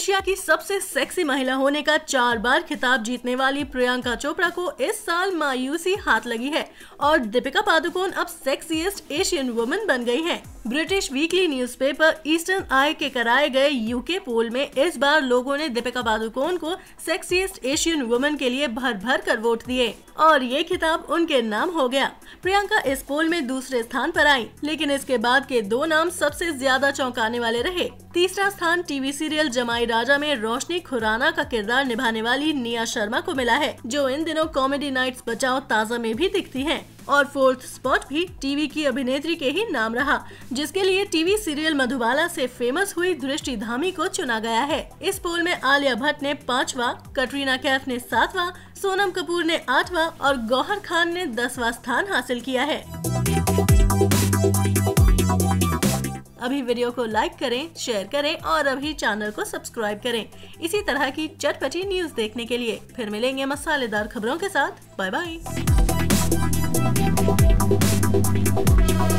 Asia की सबसे sexy महिला होने का 4 बार खिताब जीतने वाली प्रियंका चोपड़ा को इस साल मायूसी हाथ लगी है और दीपिका पादुकोण अब सेक्सीएस्ट एशियन वुमन बन गई हैं। British weekly newspaper Eastern Eye के कराए गए यूके पोल में इस बार लोगों ने दीपिका पादुकोण को सेक्सीएस्ट एशियन वुमन के लिए भर भर कर वोट दिए और ये खिताब उनके नाम हो गया। प्रियंका इस पोल में दूसरे स्थान पर आई, लेकिन इसके बाद के 2 नाम सबसे ज्यादा चौंकाने वाले रहे। तीसरा स्थान टीवी सीरियल जमाई राजा में रोशनी खुराना का किरदार निभाने वाली निया शर्मा को मिला है, जो इन दिनों कॉमेडी नाइट्स बचाओ ताजा में भी दिखती हैं। और 4th स्पॉट भी टीवी की अभिनेत्री के ही नाम रहा, जिसके लिए टीवी सीरियल मधुबाला से फेमस हुई दृष्टि धामी को चुना गया है। इस पोल में आलिया भट्ट ने 5वां, कटरीना कैफ ने 7वां, सोनम कपूर ने 8वां और गौहर खान ने 10वां स्थान हासिल किया है। अभी वीडियो को लाइक करें, शेयर करें और अभी चैनल को सब्सक्राइब करें इसी तरह की चटपटी न्यूज़ देखने के लिए। फिर मिलेंगे मसालेदार खबरों के साथ। Bye bye.